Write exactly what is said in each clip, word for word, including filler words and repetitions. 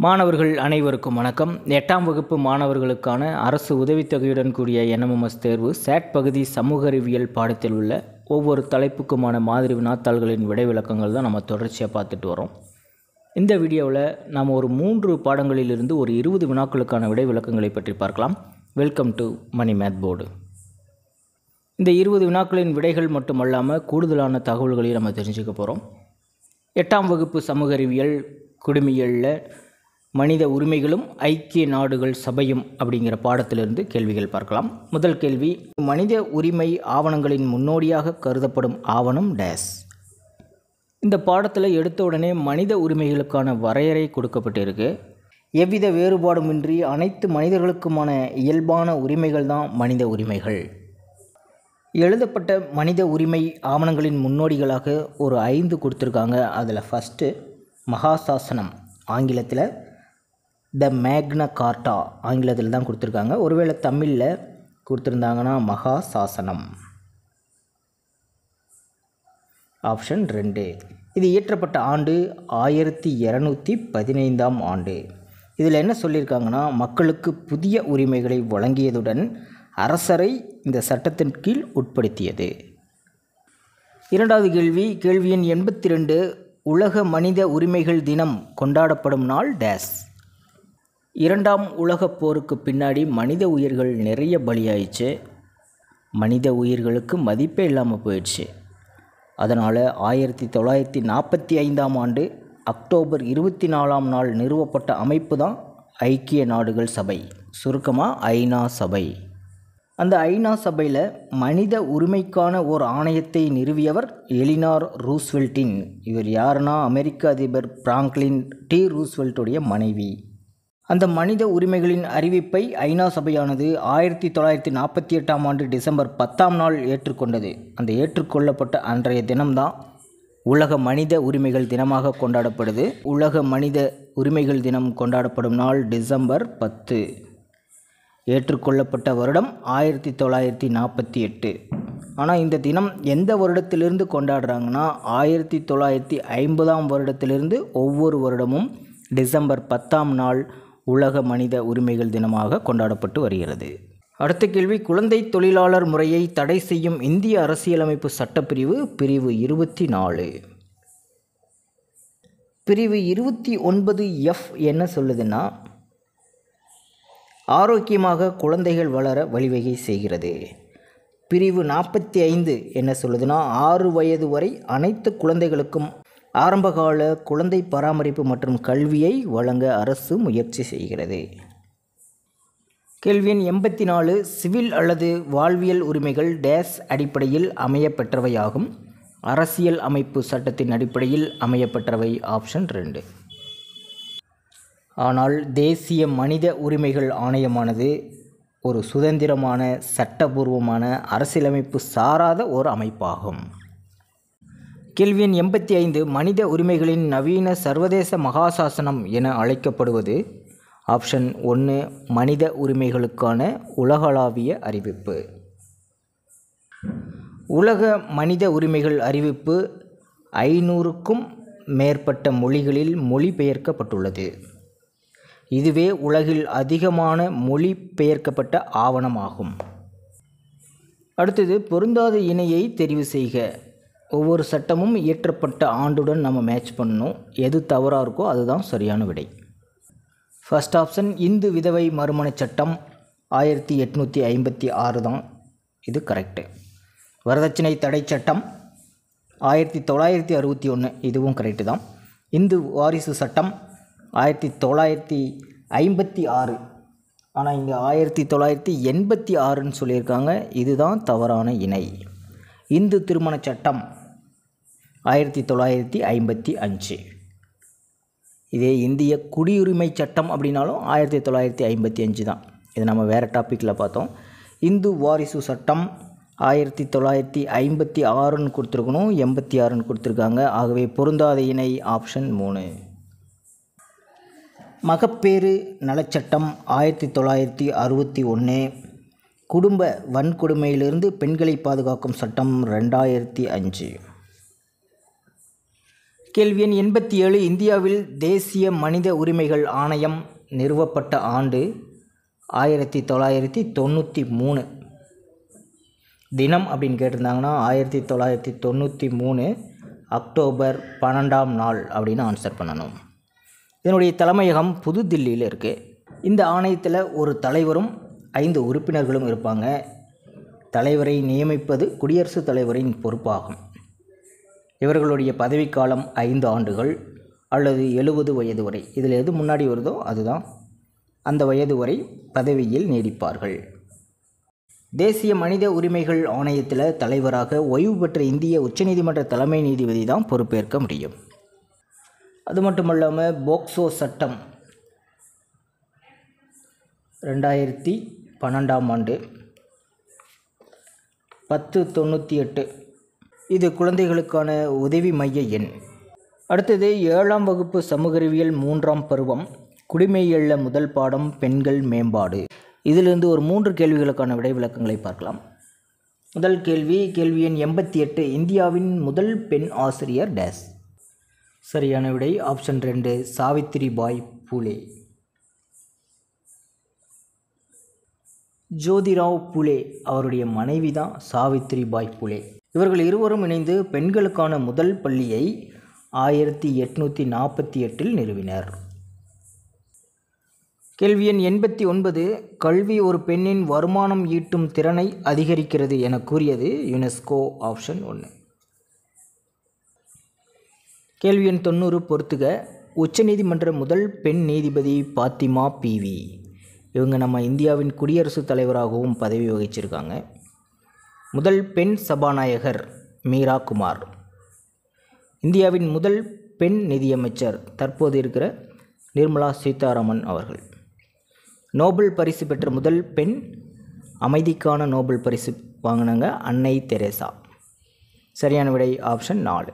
மாணவர்கள் அனைவருக்கும் வணக்கம். எட்டாம் வகுப்பு மாணவர்களுக்கான அரசு உதவித்தொகையுடன் கூடிய என் எம் எம் எஸ் தேர்வு சேட் பகுதி சமூக அறிவியல் பாடத்தில் உள்ள ஒவ்வொரு தலைப்புக்குமான மாதிரி வினாத்தாள்களின் விடை விளக்கங்கள் தான் நம்ம தொடர்ச்சியாக பார்த்துட்டு வரோம். இந்த வீடியோவில் நாம் ஒரு மூன்று பாடங்களிலிருந்து ஒரு இருபது வினாக்களுக்கான விடை விளக்கங்களை பற்றி பார்க்கலாம். Welcome to Mani math board. இந்த இருபது வினாக்களின் விடைகள் மட்டுமல்லாமல் கூடுதலான தகவல்களையும் நம்ம தெரிஞ்சுக்க போகிறோம். எட்டாம் வகுப்பு சமூக அறிவியல் குடிமையியலில் மனித உரிமைகளும் ஐக்கிய நாடுகள் சபையும் அப்படிங்கிற பாடத்திலிருந்து கேள்விகள் பார்க்கலாம். முதல் கேள்வி, மனித உரிமை ஆவணங்களின் முன்னோடியாக கருதப்படும் ஆவணம் டேஸ். இந்த பாடத்தில் எடுத்த உடனே மனித உரிமைகளுக்கான வரையறை கொடுக்கப்பட்டிருக்கு. எவ்வித வேறுபாடுமின்றி அனைத்து மனிதர்களுக்குமான இயல்பான உரிமைகள் தான் மனித உரிமைகள். எழுதப்பட்ட மனித உரிமை ஆவணங்களின் முன்னோடிகளாக ஒரு ஐந்து கொடுத்துருக்காங்க. அதில் ஃபஸ்ட்டு மகாசாசனம், ஆங்கிலத்தில் த மேக்னா கார்ட்டா ஆங்கிலத்தில் தான் கொடுத்துருக்காங்க. ஒருவேளை தமிழில் கொடுத்துருந்தாங்கன்னா மகாசாசனம். ஆப்ஷன் ரெண்டு. இது இயற்றப்பட்ட ஆண்டு ஆயிரத்தி இரநூத்தி பதினைந்தாம் ஆண்டு. இதில் என்ன சொல்லியிருக்காங்கன்னா, மக்களுக்கு புதிய உரிமைகளை வழங்கியதுடன் அரசரை இந்த சட்டத்தின் கீழ் உட்படுத்தியது. இரண்டாவது கேள்வி, கேள்வி எண் எண்பத்தி ரெண்டு, உலக மனித உரிமைகள் தினம் கொண்டாடப்படும் நாள் டேஸ். இரண்டாம் உலகப் போருக்கு பின்னாடி மனித உயிர்கள் நிறைய பலியாயிடுச்சு. மனித உயிர்களுக்கு மதிப்பே இல்லாமல் போயிடுச்சு. அதனால் ஆயிரத்தி தொள்ளாயிரத்தி நாற்பத்தி ஐந்தாம் ஆண்டு அக்டோபர் இருபத்தி நாலாம் நாள் நிறுவப்பட்ட அமைப்பு தான் ஐக்கிய நாடுகள் சபை, சுருக்கமாக ஐநா சபை. அந்த ஐநா சபையில் மனித உரிமைக்கான ஒரு ஆணையத்தை நிறுவியவர் எலினார் ரூஸ்வெல்ட்டின். இவர் யாருன்னா அமெரிக்க அதிபர் பிராங்க்லின் டி ரூஸ்வெல்ட்டுடைய மனைவி. அந்த மனித உரிமைகளின் அறிவிப்பை ஐநா சபையானது ஆயிரத்தி தொள்ளாயிரத்தி நாற்பத்தி எட்டாம் ஆண்டு டிசம்பர் பத்தாம் நாள் ஏற்றுக்கொண்டது. அந்த ஏற்றுக்கொள்ளப்பட்ட அன்றைய தினம்தான் உலக மனித உரிமைகள் தினமாக கொண்டாடப்படுது. உலக மனித உரிமைகள் தினம் கொண்டாடப்படும் நாள் டிசம்பர் பத்து. ஏற்றுக்கொள்ளப்பட்ட வருடம் ஆயிரத்தி தொள்ளாயிரத்தி நாற்பத்தி எட்டு. ஆனால் இந்த தினம் எந்த வருடத்திலிருந்து கொண்டாடுறாங்கன்னா, ஆயிரத்தி தொள்ளாயிரத்தி ஐம்பதாம் வருடத்திலிருந்து ஒவ்வொரு வருடமும் டிசம்பர் பத்தாம் நாள் உலக மனித உரிமைகள் தினமாக கொண்டாடப்பட்டு வருகிறது. அடுத்த கேள்வி, குழந்தை தொழிலாளர் முறையை தடை செய்யும் இந்திய அரசியலமைப்பு சட்டப்பிரிவு பிரிவு இருபத்தி நாலு. பிரிவு இருபத்தி ஒன்பது எஃப் என்ன சொல்லுதுன்னா, ஆரோக்கியமாக குழந்தைகள் வளர வழிவகை செய்கிறது. பிரிவு நாற்பத்தி ஐந்து என்ன சொல்லுதுன்னா, ஆறு வயது வரை அனைத்து குழந்தைகளுக்கும் ஆரம்பகால குழந்தை பராமரிப்பு மற்றும் கல்வியை வழங்க அரசு முயற்சி செய்கிறது. கேள்வி எண் எண்பத்தி நாலு, சிவில் அல்லது வாழ்வியல் உரிமைகள் டேஸ் அடிப்படையில் அமையப்பெற்றவையாகும். அரசியல் அமைப்பு சட்டத்தின் அடிப்படையில் அமையப்பெற்றவை. ஆப்ஷன் ரெண்டு. ஆனால் தேசிய மனித உரிமைகள் ஆணையமானது ஒரு சுதந்திரமான சட்டபூர்வமான அரசியலமைப்பு சாராத ஒரு அமைப்பாகும். கேள்வி எண் எண்பத்தி ஐந்து, மனித உரிமைகளின் நவீன சர்வதேச மகாசாசனம் என அழைக்கப்படுவது. ஆப்ஷன் ஒன்று, மனித உரிமைகளுக்கான உலகளாவிய அறிவிப்பு. உலக மனித உரிமைகள் அறிவிப்பு ஐநூறுக்கும் மேற்பட்ட மொழிகளில் மொழிபெயர்க்கப்பட்டுள்ளது. இதுவே உலகில் அதிகமான மொழிபெயர்க்கப்பட்ட ஆவணமாகும். அடுத்தது, பொருந்தாத இணையை தெரிவு செய்க. ஒவ்வொரு சட்டமும் இயற்றப்பட்ட ஆண்டுடன் நம்ம மேட்ச் பண்ணணும். எது தவறாக இருக்கோ அதுதான் சரியான விடை. ஃபர்ஸ்ட் ஆப்ஷன், இந்து விதவை மறுமண சட்டம் ஆயிரத்தி எட்நூற்றி ஐம்பத்தி ஆறு தான், இது கரெக்டு. வரதட்சணை தடை சட்டம் ஆயிரத்தி தொள்ளாயிரத்தி அறுபத்தி ஒன்று, இதுவும் கரெக்டு தான். இந்து வாரிசு சட்டம் ஆயிரத்தி தொள்ளாயிரத்தி ஐம்பத்தி ஆறு, ஆனால் இங்கே ஆயிரத்தி தொள்ளாயிரத்தி எண்பத்தி ஆறுன்னு சொல்லியிருக்காங்க, இதுதான் தவறான இணை. இந்து திருமண சட்டம் ஆயிரத்தி தொள்ளாயிரத்தி ஐம்பத்தி அஞ்சு. இதே இந்திய குடியுரிமை சட்டம் அப்படின்னாலும் ஆயிரத்தி தொள்ளாயிரத்தி ஐம்பத்தி அஞ்சு தான். இது நம்ம வேறு டாப்பிக்கில் பார்த்தோம். இந்து வாரிசு சட்டம் ஆயிரத்தி தொள்ளாயிரத்தி ஐம்பத்தி ஆறுன்னு கொடுத்துருக்கணும், எண்பத்தி ஆறுன்னு கொடுத்துருக்காங்க. ஆகவே பொருந்தாத இணை ஆப்ஷன் மூணு. மகப்பேறு நலச்சட்டம் ஆயிரத்தி தொள்ளாயிரத்தி அறுபத்தி ஒன்று. குடும்ப வன்கொடுமையிலிருந்து பெண்களை பாதுகாக்கும் சட்டம் ரெண்டாயிரத்தி அஞ்சு. கேள்வி எண் எண்பத்தி ஏழு இந்தியாவில் தேசிய மனித உரிமைகள் ஆணையம் நிறுவப்பட்ட ஆண்டு ஆயிரத்தி தொள்ளாயிரத்தி தொண்ணூற்றி மூணு. தினம் அப்படின்னு கேட்டிருந்தாங்கன்னா ஆயிரத்தி தொள்ளாயிரத்தி தொண்ணூற்றி மூணு அக்டோபர் பன்னெண்டாம் நாள் அப்படின்னு ஆன்சர் பண்ணணும். இதனுடைய தலைமையகம் புதுதில்லியில் இருக்குது. இந்த ஆணையத்தில் ஒரு தலைவரும் ஐந்து உறுப்பினர்களும் இருப்பாங்க. தலைவரை நியமிப்பது குடியரசுத் தலைவரின் பொறுப்பாகும். இவர்களுடைய பதவிக்காலம் ஐந்து ஆண்டுகள் அல்லது எழுபது வயது வரை. இதில் எது முன்னாடி வருதோ அதுதான் அந்த வயது வரை பதவியில் நீடிப்பார்கள். தேசிய மனித உரிமைகள் ஆணையத்தில் தலைவராக ஓய்வு பெற்ற இந்திய உச்சநீதிமன்ற தலைமை நீதிபதி தான் பொறுப்பேற்க முடியும். அது மட்டும் இல்லாமல் போக்சோ சட்டம் ரெண்டாயிரத்தி பன்னெண்டாம் ஆண்டு பத்து தொண்ணூற்றி எட்டு இது குழந்தைகளுக்கான உதவி மைய எண். அடுத்தது ஏழாம் வகுப்பு சமூக அறிவியல் மூன்றாம் பருவம் குடிமையியல்ல முதல் பாடம் பெண்கள் மேம்பாடு. இதிலிருந்து ஒரு மூன்று கேள்விகளுக்கான விடை விளக்கங்களை பார்க்கலாம். முதல் கேள்வி கேள்வி எண் எண்பத்தி எட்டு இந்தியாவின் முதல் பெண் ஆசிரியர் டேஸ். சரியான விடை ஆப்ஷன் ரெண்டு சாவித்திரிபாய் பூலே. ஜோதிராவ் பூலே அவருடைய மனைவி தான் சாவித்திரிபாய் பூலே. இவர்கள் இருவரும் இணைந்து பெண்களுக்கான முதல் பள்ளியை ஆயிரத்தி எட்நூற்றி நாற்பத்தி எட்டில் நிறுவினர். கேள்வி எண் எண்பத்தி ஒன்பது கல்வி ஒரு பெண்ணின் வருமானம் ஈட்டும் திறனை அதிகரிக்கிறது என கூறியது யுனெஸ்கோ. ஆப்ஷன் ஒன்று. கேள்வி எண் தொண்ணூறு பொறுத்துக உச்சநீதிமன்ற முதல் பெண் நீதிபதி பாத்திமா பிவி. இவங்க நம்ம இந்தியாவின் குடியரசுத் தலைவராகவும் பதவி வகிச்சிருக்காங்க. முதல் பெண் சபாநாயகர் மீரா குமார். இந்தியாவின் முதல் பெண் நிதியமைச்சர் தற்போது இருக்கிற நிர்மலா சீதாராமன் அவர்கள். நோபல் பரிசு பெற்ற முதல் பெண் அமைதிக்கான நோபல் பரிசு வாங்கினாங்க அன்னை தெரேசா. சரியான விடை ஆப்ஷன் நாலு.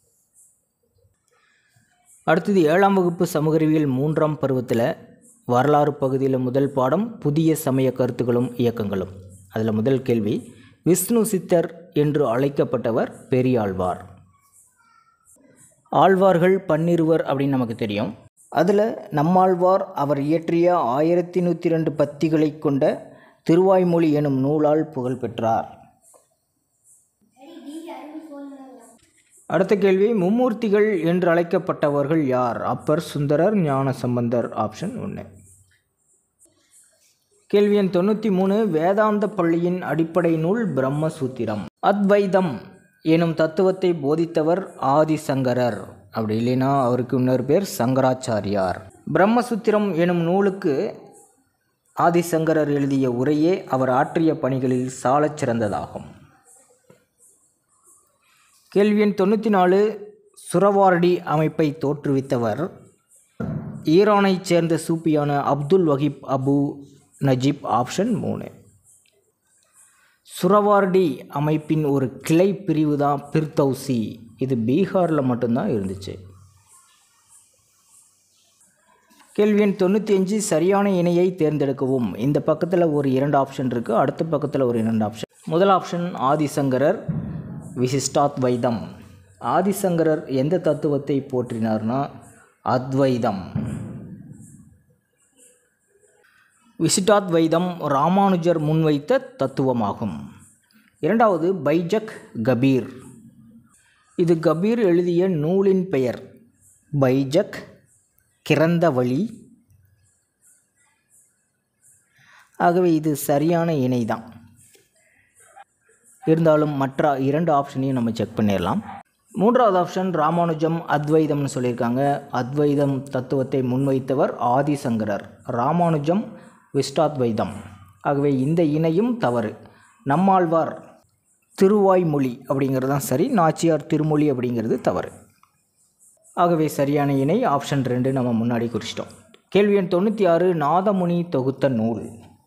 அடுத்தது ஏழாம் வகுப்பு சமூக அறிவியல் மூன்றாம் பருவத்தில் வரலாறு பகுதியில் முதல் பாடம் புதிய சமய கருத்துக்களும் இயக்கங்களும். அதில் முதல் கேள்வி விஷ்ணு சித்தர் என்று அழைக்கப்பட்டவர் பெரியாழ்வார். ஆழ்வார்கள் பன்னிருவர் அப்படின்னு நமக்கு தெரியும். அதில் நம்மாழ்வார் அவர் இயற்றிய ஆயிரத்தி நூற்றி ரெண்டு பத்திகளை கொண்ட திருவாய்மொழி எனும் நூலால் புகழ் பெற்றார். அடுத்த கேள்வி மும்மூர்த்திகள் என்று அழைக்கப்பட்டவர்கள் யார்? அப்பர், சுந்தரர், ஞானசம்பந்தர். ஆப்ஷன் ஒன்று. கேள்வி எண் தொண்ணூற்றி மூணு வேதாந்த பள்ளியின் அடிப்படை நூல் பிரம்மசூத்திரம். அத்வைதம் எனும் தத்துவத்தை போதித்தவர் ஆதிசங்கரர். அப்படி இல்லைன்னா அவருக்கு இன்னொரு பேர் சங்கராச்சாரியார். பிரம்மசூத்திரம் எனும் நூலுக்கு ஆதிசங்கரர் எழுதிய உரையே அவர் ஆற்றிய பணிகளில் சாலச் சிறந்ததாகும். கேள்வி எண் தொண்ணூற்றி நாலு சுரவார்டி அமைப்பை தோற்றுவித்தவர் ஈரானைச் சேர்ந்த சூப்பியான Abdul Wahib Abu Najib. Option மூணு. சுரவார்டி அமைப்பின் ஒரு கிளை பிரிவு தான் பிர்தௌசி. இது பீகாரில் மட்டும்தான் இருந்துச்சு. கேள்வி எண் தொண்ணூற்றி அஞ்சு சரியான இணையை தேர்ந்தெடுக்கவும். இந்த பக்கத்தில் ஒரு இரண்டு ஆப்ஷன் இருக்குது, அடுத்த பக்கத்தில் ஒரு இரண்டு ஆப்ஷன். முதல் ஆப்ஷன் ஆதிசங்கரர் விசிஷ்டாத்வைதம். ஆதிசங்கரர் எந்த தத்துவத்தை போற்றினார்னா அத்வைதம். விசிஷ்டாத்வைதம் ராமானுஜர் முன்வைத்த தத்துவமாகும். இரண்டாவது பைஜக் கபீர். இது கபீர் எழுதிய நூலின் பெயர். பைஜக் கிறந்த வழி. ஆகவே இது சரியான இணை தான். இருந்தாலும் மற்ற இரண்டு ஆப்ஷனையும் நம்ம செக் பண்ணிடலாம். மூன்றாவது ஆப்ஷன் ராமானுஜம் அத்வைதம்னு சொல்லியிருக்காங்க. அத்வைதம் தத்துவத்தை முன்வைத்தவர் ஆதிசங்கரர். ராமானுஜம் விசிஷ்டாத்வைதம். ஆகவே இந்த இணையும் தவறு. நம்மாழ்வார் திருவாய்மொழி அப்படிங்கிறது தான் சரி, நாச்சியார் திருமொழி அப்படிங்கிறது தவறு. ஆகவே சரியான இணை ஆப்ஷன் ரெண்டு நம்ம முன்னாடி குறிச்சிட்டோம். கேள்வி எண் தொண்ணூற்றி ஆறு நாதமுனி தொகுத்த நூல்.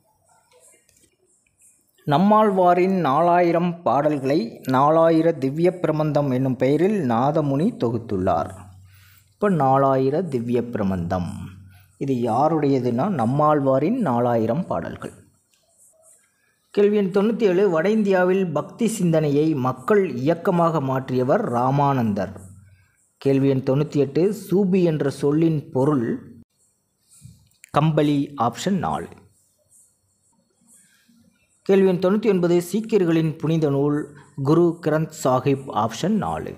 நம்மாழ்வாரின் நாலாயிரம் பாடல்களை நாலாயிர திவ்ய பிரபந்தம் என்னும் பெயரில் நாதமுனி தொகுத்துள்ளார். இப்போ நாலாயிர திவ்ய பிரபந்தம் இது யாருடையதுன்னா நம்மாழ்வாரின் நாலாயிரம் பாடல்கள். கேள்வி எண் தொண்ணூற்றி ஏழு வட இந்தியாவில் பக்தி சிந்தனையை மக்கள் இயக்கமாக மாற்றியவர் ராமானந்தர். கேள்வி எண் தொண்ணூற்றி எட்டு சூபி என்ற சொல்லின் பொருள் கம்பளி. ஆப்ஷன் நாலு. கேள்வி எண் தொண்ணூற்றி ஒன்பது சீக்கியர்களின் புனித நூல் குரு கிரந்த் சாஹிப். ஆப்ஷன் நாலு.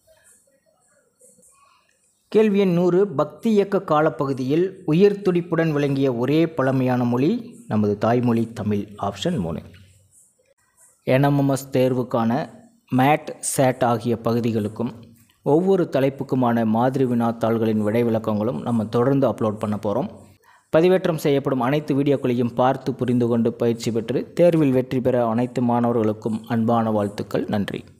கேள்வி எண் நூறு பக்தி இயக்க காலப்பகுதியில் உயிர் துடிப்புடன் விளங்கிய ஒரே பழமையான மொழி நமது தாய்மொழி தமிழ். ஆப்ஷன் மூணு. என் எம் எம் எஸ் தேர்வுக்கான மேட் சேட் ஆகிய பகுதிகளுக்கும் ஒவ்வொரு தலைப்புக்குமான மாதிரி வினாத்தாள்களின் விடை விளக்கங்களும் நம்ம தொடர்ந்து அப்லோட் பண்ண போகிறோம். பதிவேற்றம் செய்யப்படும் அனைத்து வீடியோக்களையும் பார்த்து புரிந்து கொண்டு பயிற்சி பெற்று தேர்வில் வெற்றி பெற அனைத்து மாணவர்களுக்கும் அன்பான வாழ்த்துக்கள். நன்றி.